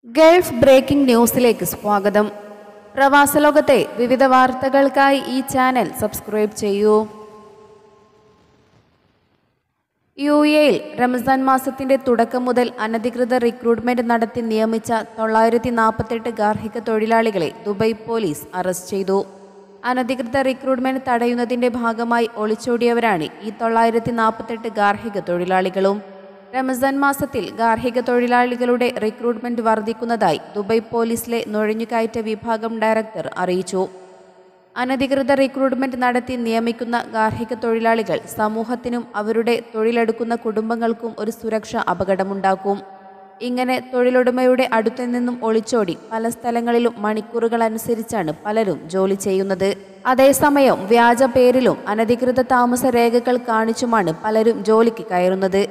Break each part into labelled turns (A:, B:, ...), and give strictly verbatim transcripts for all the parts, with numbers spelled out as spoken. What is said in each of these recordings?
A: Gulf breaking ന്യൂസിലേക്ക് സ്വാഗതം. പ്രവാസ ലോകത്തെ വിവിധ വാർത്തകൾക്കായി ഈ ചാനൽ സബ്സ്ക്രൈബ് ചെയ്യൂ. യു എയിൽ റമസാൻ മാസത്തിന്റെ തുടക്കം മുതൽ അനധികൃത റിക്രൂട്ട്മെന്റ് നടത്തി നിയമിച്ച തൊള്ളായിരത്തി നാൽപ്പത്തെട്ട് ഗാർഹിക തൊഴിലാളികളെ ദുബായ് പോലീസ് അറസ്റ്റ് ചെയ്തു. അനധികൃത റിക്രൂട്ട്മെന്റ് തടയുന്നതിന്റെ ഭാഗമായി ഒളിച്ചോടിയവരാണ് ഈ തൊള്ളായിരത്തി നാൽപ്പത്തെട്ട് ഗാർഹിക തൊഴിലാളികളും. റമസാൻ മാസത്തിൽ ഗാർഹിക തൊഴിലാളികളുടെ റിക്രൂട്ട്മെന്റ് വർദ്ധിക്കുന്നതായി ദുബായ് പോലീസിലെ നുഴഞ്ഞുകയറ്റ വിഭാഗം ഡയറക്ടർ അറിയിച്ചു. അനധികൃത റിക്രൂട്ട്മെന്റ് നടത്തി നിയമിക്കുന്ന ഗാർഹിക തൊഴിലാളികൾ സമൂഹത്തിനും അവരുടെ തൊഴിലെടുക്കുന്ന കുടുംബങ്ങൾക്കും ഒരു സുരക്ഷ അപകടമുണ്ടാക്കും. ഇങ്ങനെ തൊഴിലുടമയുടെ അടുത്തു നിന്നും ഒളിച്ചോടി പല സ്ഥലങ്ങളിലും മണിക്കൂറുകൾ അനുസരിച്ചാണ് പലരും ജോലി ചെയ്യുന്നത്. അതേസമയം വ്യാജ പേരിലും അനധികൃത താമസ രേഖകൾ കാണിച്ചുമാണ് പലരും ജോലിക്ക് കയറുന്നത്.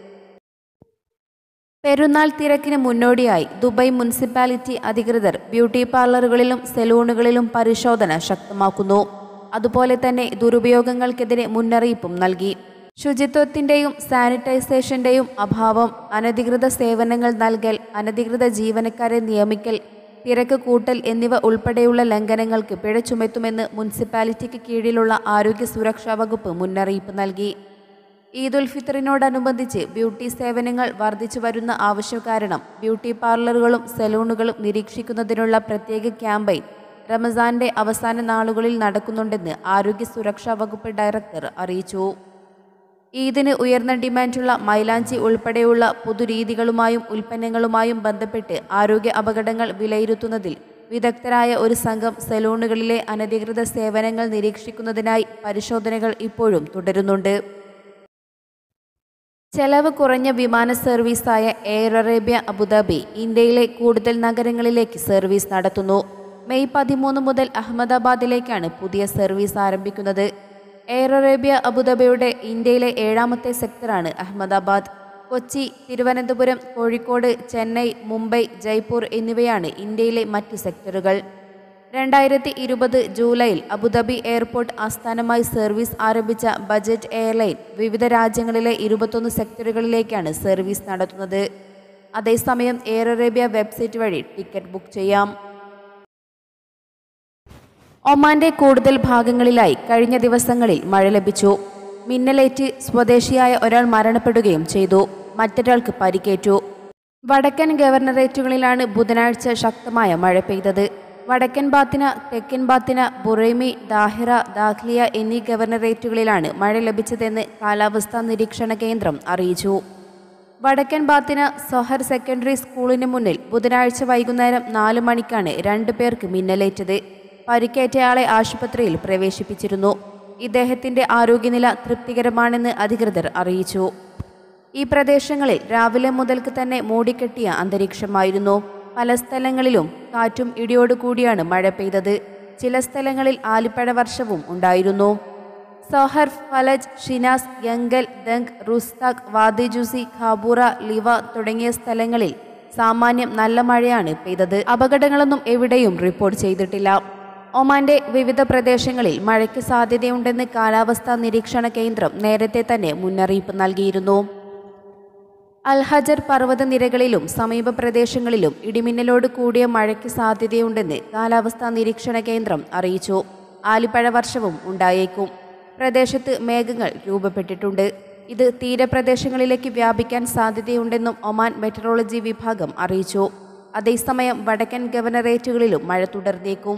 A: പെരുന്നാൾ തിരക്കിന് മുന്നോടിയായി ദുബായ് മുനിസിപ്പാലിറ്റി അധികൃതർ ബ്യൂട്ടി പാർലറുകളിലും സലൂണുകളിലും പരിശോധന ശക്തമാക്കുന്നു. അതുപോലെ തന്നെ ദുരുപയോഗങ്ങൾക്കെതിരെ മുന്നറിയിപ്പും നൽകി. ശുചിത്വത്തിന്റെയും സാനിറ്റൈസേഷന്റെയും അഭാവം, അനധികൃത സേവനങ്ങൾ നൽകൽ, അനധികൃത ജീവനക്കാരെ നിയമിക്കൽ, തിരക്ക് കൂട്ടൽ എന്നിവ ഉൾപ്പെടെയുള്ള ലംഘനങ്ങൾക്ക് പിഴ ചുമത്തുമെന്ന് മുനിസിപ്പാലിറ്റിക്ക് കീഴിലുള്ള ആരോഗ്യ സുരക്ഷാ വകുപ്പ് മുന്നറിയിപ്പ് നൽകി. ഈദ് ഉൽ ഫിത്തറിനോടനുബന്ധിച്ച് ബ്യൂട്ടി സേവനങ്ങൾ വർദ്ധിച്ചു വരുന്ന ആവശ്യം കാരണം ബ്യൂട്ടി പാർലറുകളും സലൂണുകളും നിരീക്ഷിക്കുന്നതിനുള്ള പ്രത്യേക ക്യാമ്പയിൻ റമസാന്റെ അവസാന നാളുകളിൽ നടക്കുന്നുണ്ടെന്ന് ആരോഗ്യ സുരക്ഷാ വകുപ്പ് ഡയറക്ടർ അറിയിച്ചു. ഈദിന് ഉയർന്ന ഡിമാൻഡുള്ള മൈലാഞ്ചി ഉൾപ്പെടെയുള്ള പുതുരീതികളുമായും ഉൽപ്പന്നങ്ങളുമായും ബന്ധപ്പെട്ട് ആരോഗ്യ അപകടങ്ങൾ വിലയിരുത്തുന്നതിൽ വിദഗ്ധരായ ഒരു സംഘം സലൂണുകളിലെ അനധികൃത സേവനങ്ങൾ നിരീക്ഷിക്കുന്നതിനായി പരിശോധനകൾ ഇപ്പോഴും തുടരുന്നുണ്ട്. ചെലവ് കുറഞ്ഞ വിമാന സർവീസായ എയർ അറേബ്യ അബുദാബി ഇന്ത്യയിലെ കൂടുതൽ നഗരങ്ങളിലേക്ക് സർവീസ് നടത്തുന്നു. മെയ് പതിമൂന്ന് മുതൽ അഹമ്മദാബാദിലേക്കാണ് പുതിയ സർവീസ് ആരംഭിക്കുന്നത്. എയർ അറേബ്യ അബുദാബിയുടെ ഇന്ത്യയിലെ ഏഴാമത്തെ സെക്ടറാണ് അഹമ്മദാബാദ്. കൊച്ചി, തിരുവനന്തപുരം, കോഴിക്കോട്, ചെന്നൈ, മുംബൈ, ജയ്പൂർ എന്നിവയാണ് ഇന്ത്യയിലെ മറ്റ് സെക്ടറുകൾ. രണ്ടായിരത്തി ഇരുപത് ജൂലൈയിൽ അബുദാബി എയർപോർട്ട് ആസ്ഥാനമായി സർവീസ് ആരംഭിച്ച ബജറ്റ് എയർലൈൻ വിവിധ രാജ്യങ്ങളിലെ ഇരുപത്തൊന്ന് സെക്ടറുകളിലേക്കാണ് സർവീസ് നടത്തുന്നത്. അതേസമയം എയർ അറേബ്യ വെബ്സൈറ്റ് വഴി ടിക്കറ്റ് ബുക്ക് ചെയ്യാം. ഒമാന്റെ കൂടുതൽ ഭാഗങ്ങളിലായി കഴിഞ്ഞ ദിവസങ്ങളിൽ മഴ ലഭിച്ചു. മിന്നലേറ്റ് സ്വദേശിയായ ഒരാൾ മരണപ്പെടുകയും ചെയ്തു. മറ്റൊരാൾക്ക് പരിക്കേറ്റു. വടക്കൻ ഗവർണറേറ്റുകളിലാണ് ബുധനാഴ്ച ശക്തമായ മഴ പെയ്തത്. വടക്കൻ ബാത്തിന, തെക്കൻ ബാത്തിന, ബുറൈമി, ദാഹിറ, ദാഖ്ലിയ എന്നീ ഗവർണറേറ്റുകളിലാണ് മഴ ലഭിച്ചതെന്ന് കാലാവസ്ഥാ നിരീക്ഷണ കേന്ദ്രം അറിയിച്ചു. വടക്കൻ ബാത്തിന സൊഹർ സെക്കൻഡറി സ്കൂളിന് മുന്നിൽ ബുധനാഴ്ച വൈകുന്നേരം നാല് മണിക്കാണ് രണ്ടു പേർക്ക് മിന്നലേറ്റത്. പരിക്കേറ്റയാളെ ആശുപത്രിയിൽ പ്രവേശിപ്പിച്ചിരുന്നു. ഇദ്ദേഹത്തിന്റെ ആരോഗ്യനില തൃപ്തികരമാണെന്ന് അധികൃതർ അറിയിച്ചു. ഈ പ്രദേശങ്ങളിൽ രാവിലെ മുതൽക്ക് തന്നെ മൂടിക്കെട്ടിയ അന്തരീക്ഷമായിരുന്നു. പല സ്ഥലങ്ങളിലും കാറ്റും ഇടിയോടു കൂടിയാണ് മഴ പെയ്തത്. ചില സ്ഥലങ്ങളിൽ ആലിപ്പഴ വർഷവും ഉണ്ടായിരുന്നു. Sohar, Falaj, Shinas, Yanqul, Dhank, Rustaq, Wadi Jizzi, Khaburah, Liwa തുടങ്ങിയ സ്ഥലങ്ങളിൽ സാമാന്യം നല്ല മഴയാണ് പെയ്തത്. അപകടങ്ങളൊന്നും എവിടെയും റിപ്പോർട്ട് ചെയ്തിട്ടില്ല. ഒമാന്റെ വിവിധ പ്രദേശങ്ങളിൽ മഴയ്ക്ക് സാധ്യതയുണ്ടെന്ന് കാലാവസ്ഥാ നിരീക്ഷണ കേന്ദ്രം നേരത്തെ തന്നെ മുന്നറിയിപ്പ് നൽകിയിരുന്നു. അൽഹജർ പർവ്വതനിരകളിലും സമീപ പ്രദേശങ്ങളിലും ഇടിമിന്നലോട് കൂടിയ മഴയ്ക്ക് സാധ്യതയുണ്ടെന്ന് കാലാവസ്ഥാ നിരീക്ഷണ കേന്ദ്രം അറിയിച്ചു. ആലിപ്പഴ വർഷവും ഉണ്ടായേക്കും. പ്രദേശത്ത് മേഘങ്ങൾ രൂപപ്പെട്ടിട്ടുണ്ട്. ഇത് തീരപ്രദേശങ്ങളിലേക്ക് വ്യാപിക്കാൻ സാധ്യതയുണ്ടെന്നും ഒമാൻ മെറ്ററോളജി വിഭാഗം അറിയിച്ചു. അതേസമയം വടക്കൻ ഗവർണറേറ്റുകളിലും മഴ തുടർന്നേക്കും.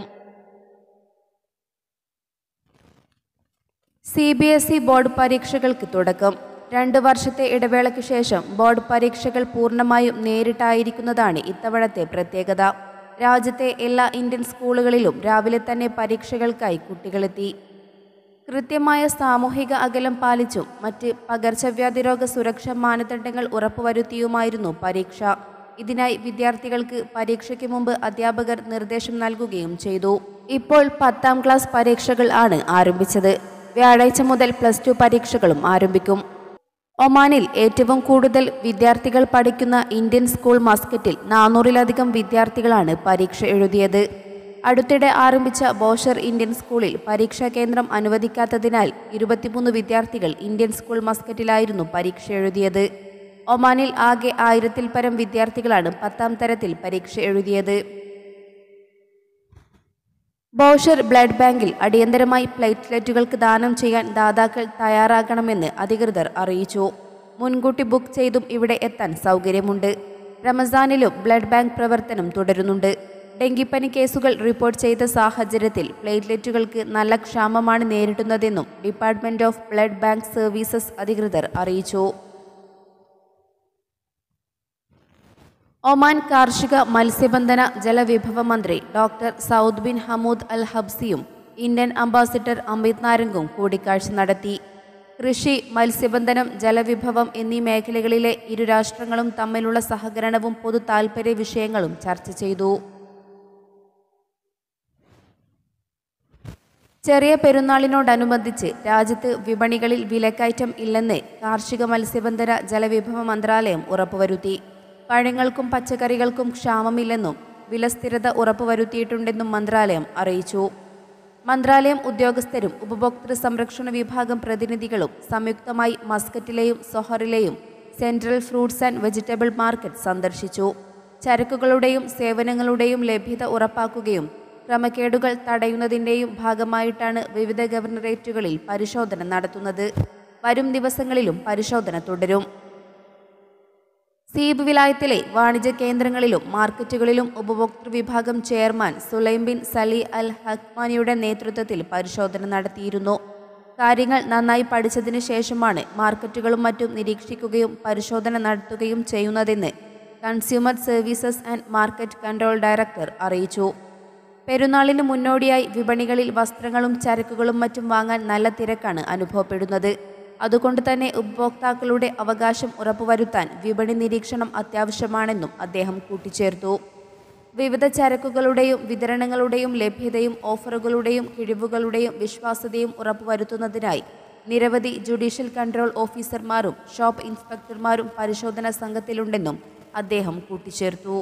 A: C B S E board പരീക്ഷകൾക്ക് തുടക്കം. രണ്ട് വർഷത്തെ ഇടവേളയ്ക്ക് ശേഷം ബോർഡ് പരീക്ഷകൾ പൂർണ്ണമായും നേരിട്ടായിരിക്കുന്നതാണ് ഇത്തവണത്തെ പ്രത്യേകത. രാജ്യത്തെ എല്ലാ ഇന്ത്യൻ സ്കൂളുകളിലും രാവിലെ തന്നെ പരീക്ഷകൾക്കായി കുട്ടികളെത്തി. കൃത്യമായ സാമൂഹിക അകലം പാലിച്ചും മറ്റ് പകർച്ചവ്യാധി രോഗ സുരക്ഷാ മാനദണ്ഡങ്ങൾ ഉറപ്പുവരുത്തിയുമായിരുന്നു പരീക്ഷ. ഇതിനായി വിദ്യാർത്ഥികൾക്ക് പരീക്ഷയ്ക്ക് മുമ്പ് അധ്യാപകർ നിർദ്ദേശം നൽകുകയും ചെയ്തു. ഇപ്പോൾ പത്താം ക്ലാസ് പരീക്ഷകൾ ആണ് ആരംഭിച്ചത്. വ്യാഴാഴ്ച മുതൽ പ്ലസ് ടു പരീക്ഷകളും ആരംഭിക്കും. ഒമാനിൽ ഏറ്റവും കൂടുതൽ വിദ്യാർത്ഥികൾ പഠിക്കുന്ന ഇന്ത്യൻ സ്കൂൾ മസ്കറ്റിൽ നാനൂറിലധികം വിദ്യാർത്ഥികളാണ് പരീക്ഷ എഴുതിയത്. അടുത്തിടെ ആരംഭിച്ച ബോഷർ ഇന്ത്യൻ സ്കൂളിൽ പരീക്ഷാ കേന്ദ്രം അനുവദിക്കാത്തതിനാൽ ഇരുപത്തിമൂന്ന് വിദ്യാർത്ഥികൾ ഇന്ത്യൻ സ്കൂൾ മസ്കറ്റിലായിരുന്നു പരീക്ഷ എഴുതിയത്. ഒമാനിൽ ആകെ ആയിരത്തിൽ പരം വിദ്യാർത്ഥികളാണ് പത്താം തരത്തിൽ പരീക്ഷ എഴുതിയത്. ബോഷർ ബ്ലഡ് ബാങ്കിൽ അടിയന്തരമായി പ്ലേറ്റ്ലെറ്റുകൾക്ക് ദാനം ചെയ്യാൻ ദാതാക്കൾ തയ്യാറാകണമെന്ന് അധികൃതർ അറിയിച്ചു. മുൻകൂട്ടി ബുക്ക് ചെയ്തും ഇവിടെ എത്താൻ സൗകര്യമുണ്ട്. റമസാനിലും ബ്ലഡ് ബാങ്ക് പ്രവർത്തനം തുടരുന്നുണ്ട്. ഡെങ്കിപ്പനി കേസുകൾ റിപ്പോർട്ട് ചെയ്ത സാഹചര്യത്തിൽ പ്ലേറ്റ്ലെറ്റുകൾക്ക് നല്ല ക്ഷാമമാണ് നേരിടുന്നതെന്നും department of blood bank services അധികൃതർ അറിയിച്ചു. ഒമാൻ കാർഷിക മത്സ്യബന്ധന ജലവിഭവ മന്ത്രി doctor Saud bin Hamood al ഹബ്സിയും ഇന്ത്യൻ അംബാസിഡർ അമിത് നാരംഗും കൂടിക്കാഴ്ച നടത്തി. കൃഷി, മത്സ്യബന്ധനം, ജലവിഭവം എന്നീ മേഖലകളിലെ ഇരു രാഷ്ട്രങ്ങളും തമ്മിലുള്ള സഹകരണവും പൊതു താൽപര്യ വിഷയങ്ങളും ചർച്ച ചെയ്തു. ചെറിയ പെരുന്നാളിനോടനുബന്ധിച്ച് രാജ്യത്ത് വിപണികളിൽ വിലക്കയറ്റം ഇല്ലെന്ന് കാർഷിക മത്സ്യബന്ധന ജലവിഭവ മന്ത്രാലയം ഉറപ്പുവരുത്തി. പഴങ്ങൾക്കും പച്ചക്കറികൾക്കും ക്ഷാമമില്ലെന്നും വിലസ്ഥിരത ഉറപ്പുവരുത്തിയിട്ടുണ്ടെന്നും മന്ത്രാലയം അറിയിച്ചു. മന്ത്രാലയം ഉദ്യോഗസ്ഥരും ഉപഭോക്തൃ സംരക്ഷണ വിഭാഗം പ്രതിനിധികളും സംയുക്തമായി മസ്കറ്റിലെയും സൊഹറിലെയും central fruits and vegetable market സന്ദർശിച്ചു. ചരക്കുകളുടെയും സേവനങ്ങളുടെയും ലഭ്യത ഉറപ്പാക്കുകയും ക്രമക്കേടുകൾ തടയുന്നതിൻ്റെയും ഭാഗമായിട്ടാണ് വിവിധ ഗവർണറേറ്റുകളിൽ പരിശോധന നടത്തുന്നത്. വരും ദിവസങ്ങളിലും പരിശോധന തുടരും. സീബ് വിലായത്തിലെ വാണിജ്യ കേന്ദ്രങ്ങളിലും മാർക്കറ്റുകളിലും ഉപഭോക്തൃ വിഭാഗം chairman Sulaim bin Sali al ഹക്മാനിയുടെ നേതൃത്വത്തിൽ പരിശോധന നടത്തിയിരുന്നു. കാര്യങ്ങൾ നന്നായി പഠിച്ചതിന് ശേഷമാണ് മാർക്കറ്റുകളും മറ്റും നിരീക്ഷിക്കുകയും പരിശോധന നടത്തുകയും ചെയ്യുന്നതെന്ന് consumer services and market control director അറിയിച്ചു. പെരുന്നാളിന് മുന്നോടിയായി വിപണികളിൽ വസ്ത്രങ്ങളും ചരക്കുകളും മറ്റും വാങ്ങാൻ നല്ല തിരക്കാണ് അനുഭവപ്പെടുന്നത്. അതുകൊണ്ട് തന്നെ ഉപഭോക്താക്കളുടെ അവകാശം ഉറപ്പുവരുത്താൻ വിപണി നിരീക്ഷണം അത്യാവശ്യമാണെന്നും അദ്ദേഹം കൂട്ടിച്ചേർത്തു. വിവിധ ചരക്കുകളുടെയും വിതരണങ്ങളുടെയും ലഭ്യതയും ഓഫറുകളുടെയും കിഴിവുകളുടെയും വിശ്വാസ്യതയും ഉറപ്പുവരുത്തുന്നതിനായി നിരവധി ജുഡീഷ്യൽ കൺട്രോൾ ഓഫീസർമാരും ഷോപ്പ് ഇൻസ്പെക്ടർമാരും പരിശോധനാ സംഘത്തിലുണ്ടെന്നും അദ്ദേഹം കൂട്ടിച്ചേർത്തു.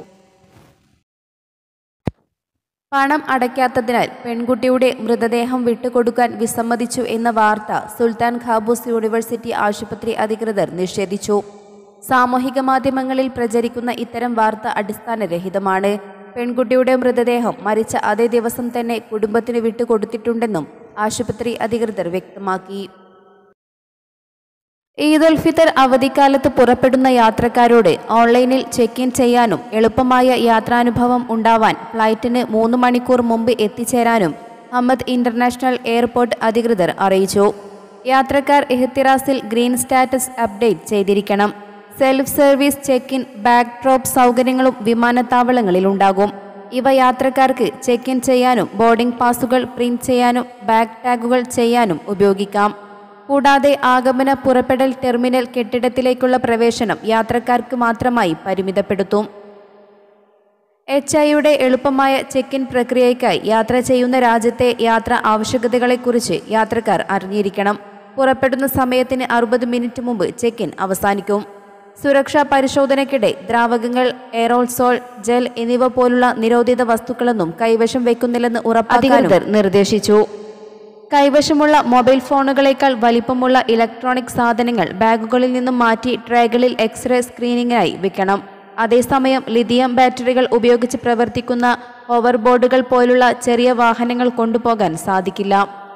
A: പണം അടയ്ക്കാത്തതിനാൽ പെൺകുട്ടിയുടെ മൃതദേഹം വിട്ടുകൊടുക്കാൻ വിസമ്മതിച്ചു എന്ന വാർത്ത സുൽത്താൻ ഖാബൂസ് യൂണിവേഴ്സിറ്റി ആശുപത്രി അധികൃതർ നിഷേധിച്ചു. സാമൂഹിക മാധ്യമങ്ങളിൽ പ്രചരിക്കുന്ന ഇത്തരം വാർത്ത അടിസ്ഥാനരഹിതമാണ്. പെൺകുട്ടിയുടെ മൃതദേഹം മരിച്ച അതേ ദിവസം തന്നെ കുടുംബത്തിന് വിട്ടുകൊടുത്തിട്ടുണ്ടെന്നും ആശുപത്രി അധികൃതർ വ്യക്തമാക്കി. ഈദ് ഉൽ ഫിത്തർ അവധിക്കാലത്ത് പുറപ്പെടുന്ന യാത്രക്കാരോട് ഓൺലൈനിൽ ചെക്ക് ഇൻ ചെയ്യാനും എളുപ്പമായ യാത്രാനുഭവം ഉണ്ടാവാൻ ഫ്ലൈറ്റിന് മൂന്ന് മണിക്കൂർ മുമ്പ് എത്തിച്ചേരാനും ഹമ്മദ് ഇന്റർനാഷണൽ എയർപോർട്ട് അധികൃതർ അറിയിച്ചു. യാത്രക്കാർ ഇഹ്തിറാസിൽ ഗ്രീൻ സ്റ്റാറ്റസ് അപ്ഡേറ്റ് ചെയ്തിരിക്കണം. Self service check in, bag drop സൗകര്യങ്ങളും വിമാനത്താവളങ്ങളിലുണ്ടാകും. ഇവ യാത്രക്കാർക്ക് ചെക്ക് ഇൻ ചെയ്യാനും ബോർഡിംഗ് പാസുകൾ പ്രിന്റ് ചെയ്യാനും ബാഗ് ടാഗുകൾ ചെയ്യാനും ഉപയോഗിക്കാം. കൂടാതെ ആഗമന പുറപ്പെടൽ ടെർമിനൽ കെട്ടിടത്തിലേക്കുള്ള പ്രവേശനം യാത്രക്കാർക്ക് മാത്രമായി പരിമിതപ്പെടുത്തും. എച്ച് ഐയുടെ എളുപ്പമായ ചെക്ക് ഇൻ പ്രക്രിയയ്ക്കായി യാത്ര ചെയ്യുന്ന രാജ്യത്തെ യാത്രാ ആവശ്യകതകളെക്കുറിച്ച് യാത്രക്കാർ അറിഞ്ഞിരിക്കണം. പുറപ്പെടുന്ന സമയത്തിന് അറുപത് മിനിറ്റ് മുമ്പ് ചെക്ക് ഇൻ അവസാനിക്കും. സുരക്ഷാ പരിശോധനയ്ക്കിടെ ദ്രാവകങ്ങൾ, എയറോസോൾ, ജെൽ എന്നിവ പോലുള്ള നിരോധിത വസ്തുക്കളൊന്നും കൈവശം വയ്ക്കുന്നില്ലെന്ന് ഉറപ്പാക്കാൻ നിർദ്ദേശിച്ചു. കൈവശമുള്ള മൊബൈൽ ഫോണുകളേക്കാൾ വലിപ്പമുള്ള ഇലക്ട്രോണിക് സാധനങ്ങൾ ബാഗുകളിൽ നിന്നും മാറ്റി ട്രേകളിൽ എക്സ്റേ സ്ക്രീനിങ്ങിനായി വെക്കണം. അതേസമയം ലിഥിയം ബാറ്ററികൾ ഉപയോഗിച്ച് പ്രവർത്തിക്കുന്ന ഓവർബോർഡുകൾ പോലുള്ള ചെറിയ വാഹനങ്ങൾ കൊണ്ടുപോകാൻ സാധിക്കില്ല.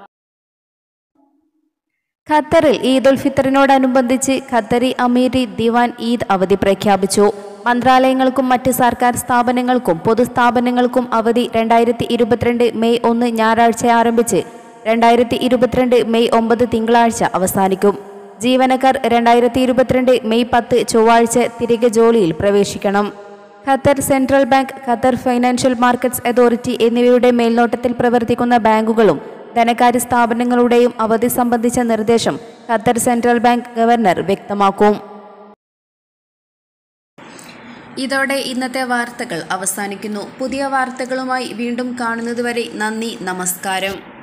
A: ഖത്തറിൽ ഈദ് ഉൽ ഫിത്തറിനോടനുബന്ധിച്ച് ഖത്തറി അമീരി ദിവാൻ ഈദ് അവധി പ്രഖ്യാപിച്ചു. മന്ത്രാലയങ്ങൾക്കും മറ്റ് സർക്കാർ സ്ഥാപനങ്ങൾക്കും പൊതുസ്ഥാപനങ്ങൾക്കും അവധി രണ്ടായിരത്തി ഇരുപത്തിരണ്ട് മെയ് ഒന്ന് ഞായറാഴ്ച ആരംഭിച്ച് രണ്ടായിരത്തി ഇരുപത്തിരണ്ട് മെയ് ഒമ്പത് തിങ്കളാഴ്ച അവസാനിക്കും. ജീവനക്കാർ രണ്ടായിരത്തി ഇരുപത്തിരണ്ട് മെയ് പത്ത് ചൊവ്വാഴ്ച തിരികെ ജോലിയിൽ പ്രവേശിക്കണം. Qatar central bank, Qatar financial markets authority എന്നിവയുടെ മേൽനോട്ടത്തിൽ പ്രവർത്തിക്കുന്ന ബാങ്കുകളും ധനകാര്യ സ്ഥാപനങ്ങളുടെയും അവധി സംബന്ധിച്ച നിർദ്ദേശം ഖത്തർ സെൻട്രൽ ബാങ്ക് ഗവർണർ വ്യക്തമാക്കും. ഇതോടെ ഇന്നത്തെ വാർത്തകൾ അവസാനിക്കുന്നു. പുതിയ വാർത്തകളുമായി വീണ്ടും കാണുന്നതുവരെ നന്ദി, നമസ്കാരം.